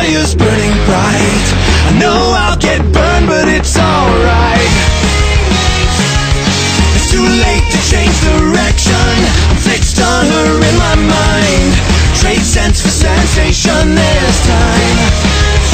fire's burning bright. I know I'll get burned, but it's alright. It's too late to change direction. I'm fixed on her in my mind. Trade sense for sensation this time.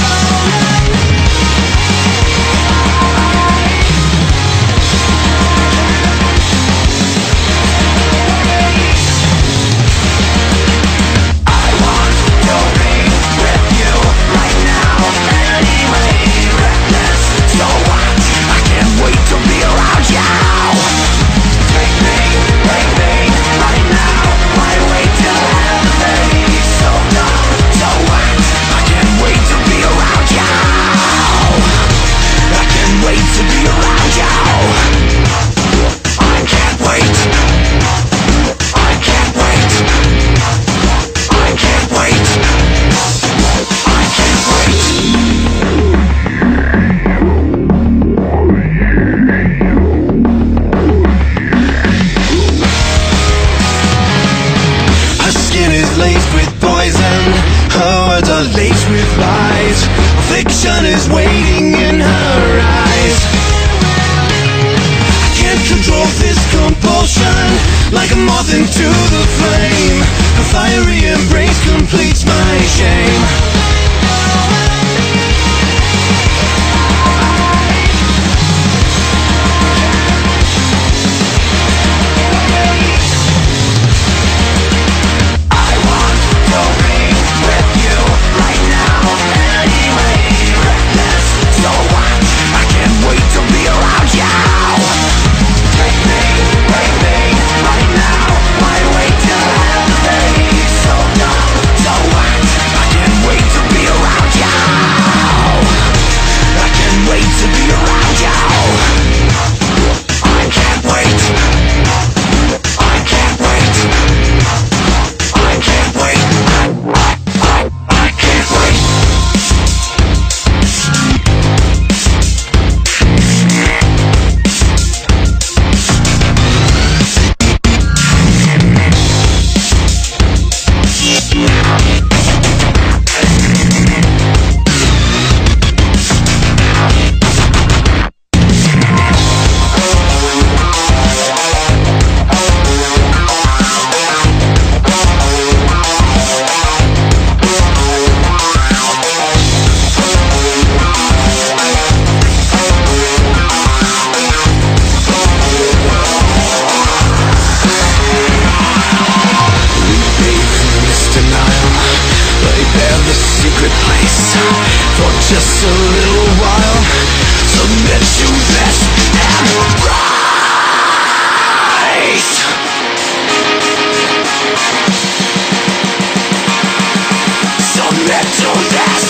Laced with poison, her words are laced with lies. Affliction is waiting in her eyes. I can't control this compulsion, like a moth into the flame. Her fiery embrace completes my shame. For just a little while, submit to this and rise. Submit to this.